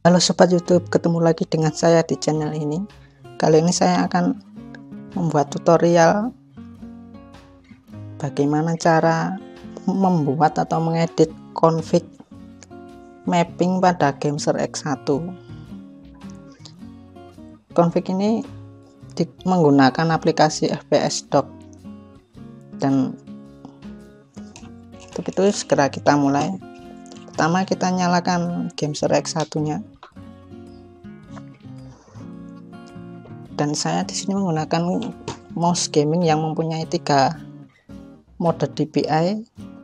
Halo Sobat YouTube, ketemu lagi dengan saya di channel ini. Kali ini saya akan membuat tutorial bagaimana cara membuat atau mengedit config mapping pada Gamester X1. Config ini menggunakan aplikasi FPS Dock, dan untuk itu segera kita mulai. Pertama kita nyalakan Gamester X1 nya, dan saya di sini menggunakan mouse gaming yang mempunyai 3 mode DPI.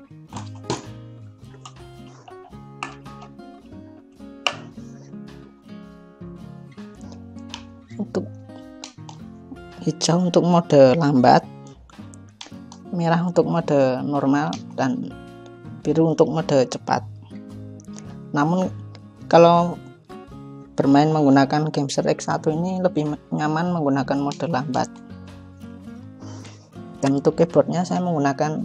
Untuk hijau untuk mode lambat, merah untuk mode normal, dan biru untuk mode cepat. Namun kalau bermain menggunakan Gamester X1 ini lebih nyaman menggunakan mode lambat. Dan untuk keyboardnya saya menggunakan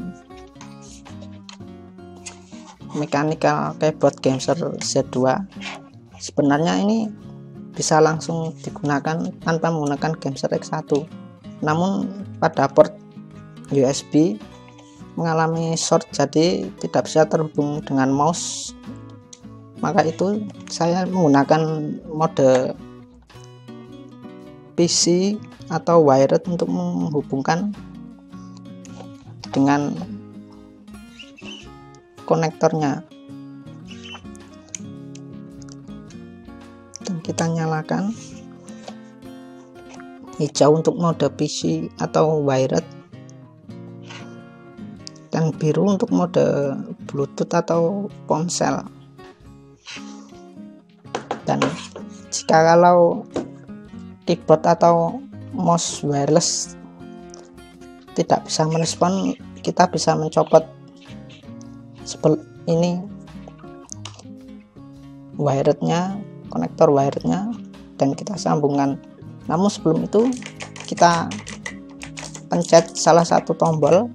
mechanical keyboard Gamester Z2. Sebenarnya ini bisa langsung digunakan tanpa menggunakan Gamester X1, namun pada port USB mengalami short, jadi tidak bisa terhubung dengan mouse. Maka itu saya menggunakan mode PC atau wired untuk menghubungkan dengan konektornya. Dan kita nyalakan hijau untuk mode PC atau wired, dan biru untuk mode Bluetooth atau ponsel. Dan jika kalau keyboard atau mouse wireless tidak bisa merespon, kita bisa mencopot ini wirednya, konektor wirednya, dan kita sambungkan. Namun sebelum itu kita pencet salah satu tombol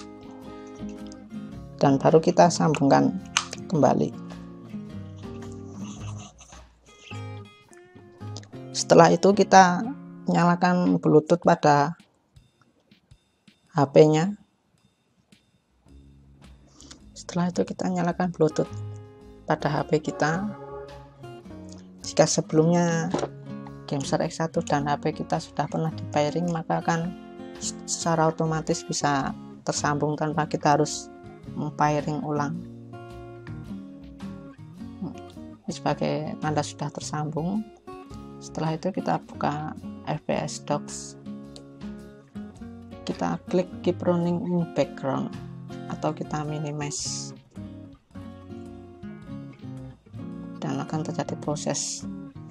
dan baru kita sambungkan kembali. Setelah itu kita nyalakan Bluetooth pada HP-nya. Setelah itu kita nyalakan Bluetooth pada HP kita. Jika sebelumnya Gamester X1 dan HP kita sudah pernah di pairing, maka akan secara otomatis bisa tersambung tanpa kita harus mempairing ulang. Ini sebagai tanda sudah tersambung. Setelah itu kita buka FPS Docks, kita klik keep running in background atau kita minimize, dan akan terjadi proses.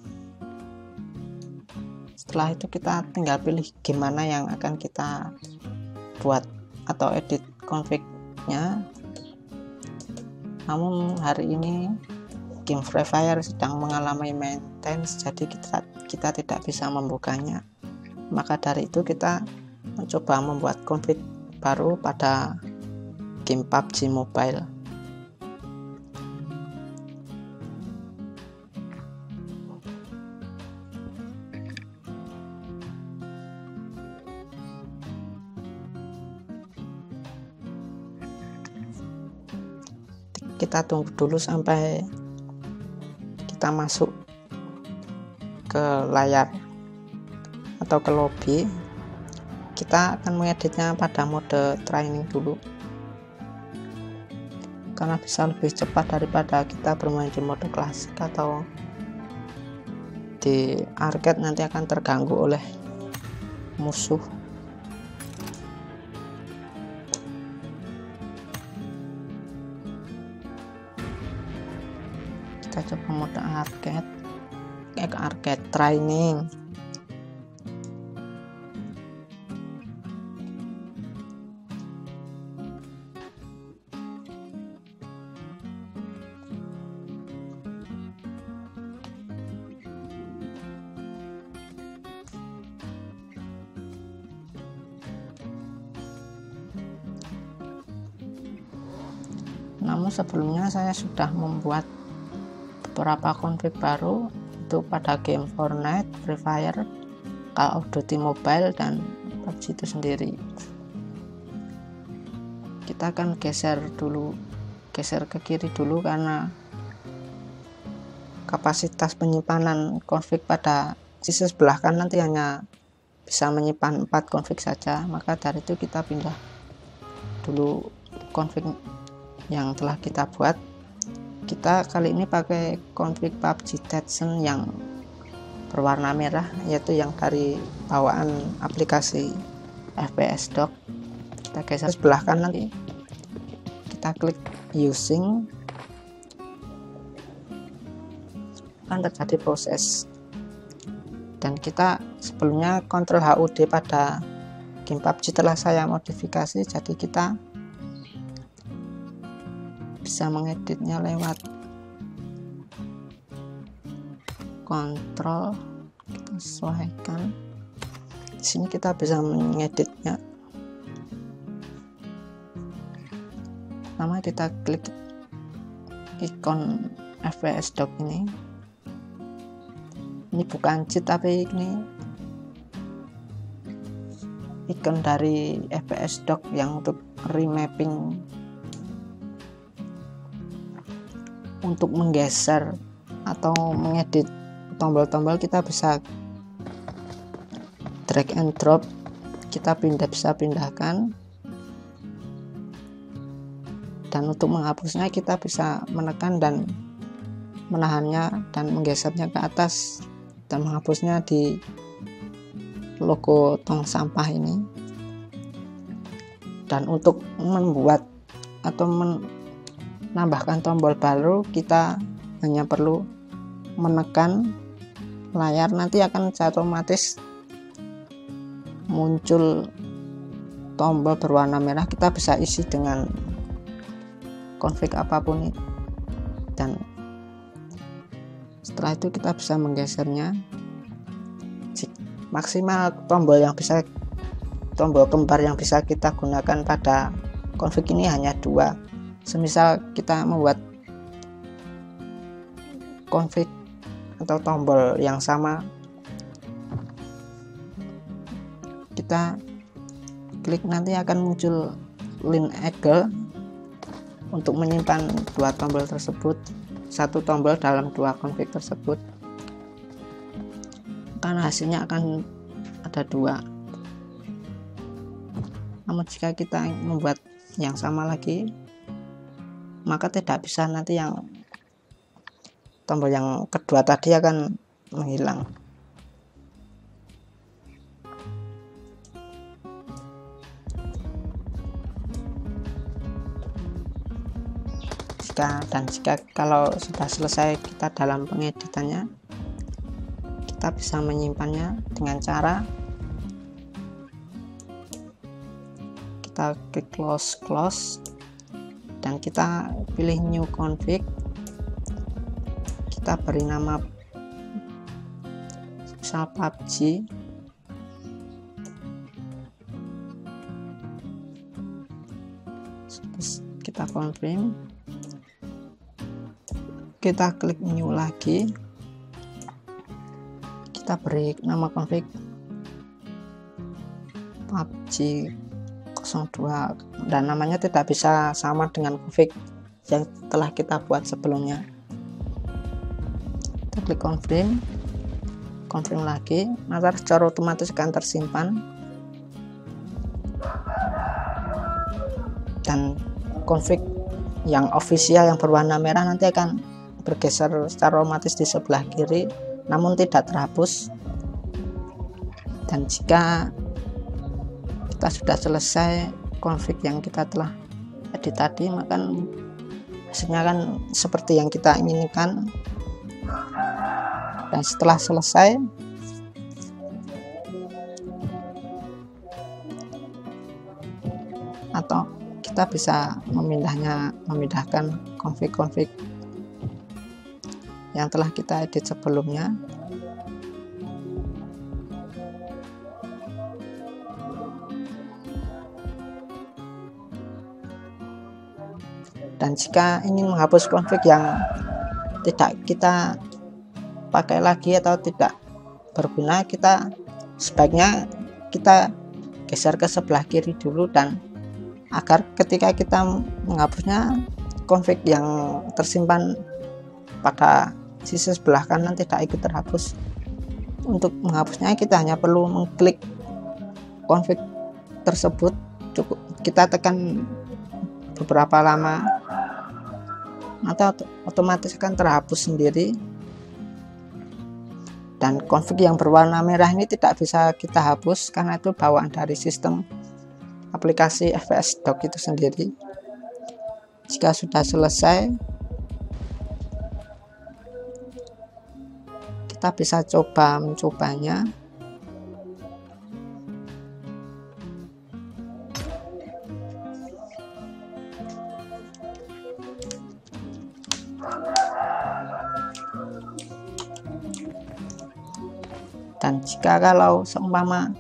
Setelah itu kita tinggal pilih gimana yang akan kita buat atau edit config-nya. Namun hari ini game Free Fire sedang mengalami maintenance, jadi kita tidak bisa membukanya. Maka dari itu kita mencoba membuat config baru pada game PUBG Mobile. Kita tunggu dulu sampai kita masuk ke layar atau ke lobby. Kita akan mengeditnya pada mode training dulu, karena bisa lebih cepat daripada kita bermain di mode klasik atau di arcade, nanti akan terganggu oleh musuh. Kita coba mode arcade training. Namun sebelumnya saya sudah membuat beberapa config baru yaitu pada game Fortnite, Free Fire, Call of Duty Mobile, dan PUBG itu sendiri. Kita akan geser ke kiri dulu karena kapasitas penyimpanan config pada sisi sebelah kanan nanti hanya bisa menyimpan 4 config saja. Maka dari itu kita pindah dulu config yang telah kita buat. Kita kali ini pakai config PUBG Detection yang berwarna merah, yaitu yang dari bawaan aplikasi FPS Dock. Kita geser sebelah kanan lagi, kita klik using, akan terjadi proses. Dan kita sebelumnya kontrol HUD pada game PUBG telah saya modifikasi, jadi kita bisa mengeditnya lewat kontrol, kita sesuaikan. Di sini kita bisa mengeditnya. Pertama kita klik ikon FPS Dock ini. Ini bukan cheat, tapi ini ikon dari FPS Dock yang untuk remapping, untuk menggeser atau mengedit tombol-tombol. Kita bisa drag and drop, kita bisa pindahkan, dan untuk menghapusnya kita bisa menekan dan menahannya dan menggesernya ke atas dan menghapusnya di logo tong sampah ini. Dan untuk membuat atau menambahkan tombol baru, kita hanya perlu menekan layar, nanti akan otomatis muncul tombol berwarna merah. Kita bisa isi dengan config apapun itu, dan setelah itu kita bisa menggesernya. Maksimal tombol kembar yang bisa kita gunakan pada config ini hanya 2. Semisal kita membuat config atau tombol yang sama, kita klik, nanti akan muncul line eagle untuk menyimpan 2 tombol tersebut, 1 tombol dalam 2 config tersebut, karena hasilnya akan ada 2. Namun jika kita membuat yang sama lagi, maka tidak bisa, nanti yang tombol yang kedua tadi akan menghilang. Jika kalau sudah selesai kita dalam pengeditannya, kita bisa menyimpannya dengan cara kita klik close dan kita pilih new config. Kita beri nama misal PUBG, kita confirm, kita klik new lagi, kita beri nama config PUBG 02, dan namanya tidak bisa sama dengan config yang telah kita buat sebelumnya. Kita klik confirm lagi, maka secara otomatis akan tersimpan, dan config yang official yang berwarna merah nanti akan bergeser secara otomatis di sebelah kiri, namun tidak terhapus. Dan jika kita sudah selesai config yang kita telah edit tadi, maka hasilnya kan seperti yang kita inginkan. Dan setelah selesai, atau kita bisa memindahkan config-config yang telah kita edit sebelumnya. Dan jika ingin menghapus config yang tidak kita pakai lagi atau tidak berguna, kita sebaiknya kita geser ke sebelah kiri dulu, dan agar ketika kita menghapusnya config yang tersimpan pada sisi sebelah kanan tidak ikut terhapus. Untuk menghapusnya kita hanya perlu mengklik config tersebut, cukup kita tekan beberapa lama, nanti otomatis akan terhapus sendiri. Dan config yang berwarna merah ini tidak bisa kita hapus karena itu bawaan dari sistem aplikasi FPS Dock itu sendiri. Jika sudah selesai, kita bisa coba mencobanya. Dan jika kalau seumpama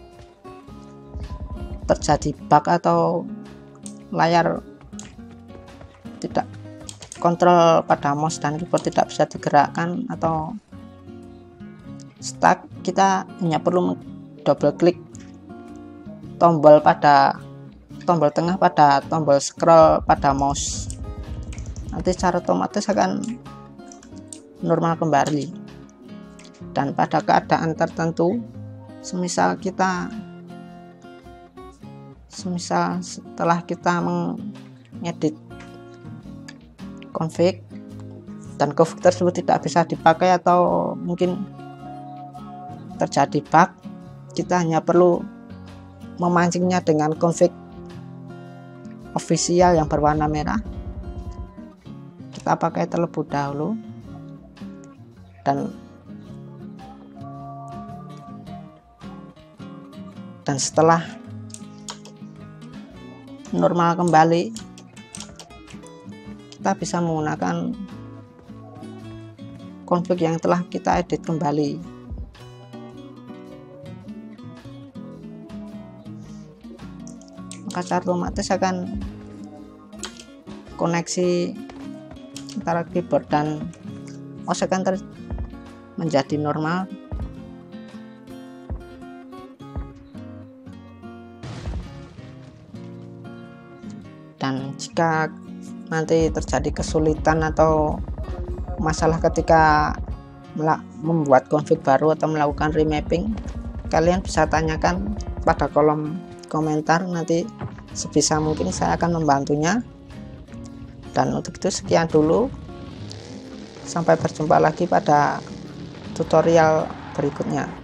terjadi bug atau layar tidak kontrol pada mouse dan keyboard tidak bisa digerakkan atau stuck, kita hanya perlu double klik tombol tengah pada tombol scroll pada mouse, nanti secara otomatis akan normal kembali. Dan pada keadaan tertentu, semisal setelah kita mengedit config dan config tersebut tidak bisa dipakai atau mungkin terjadi bug, kita hanya perlu memancingnya dengan config official yang berwarna merah. Kita pakai terlebih dahulu, dan setelah normal kembali, kita bisa menggunakan config yang telah kita edit kembali. Maka secara otomatis akan koneksi antara keyboard dan mouse akan menjadi normal. Dan jika nanti terjadi kesulitan atau masalah ketika membuat config baru atau melakukan remapping, kalian bisa tanyakan pada kolom komentar, nanti sebisa mungkin saya akan membantunya. Dan untuk itu sekian dulu, sampai berjumpa lagi pada tutorial berikutnya.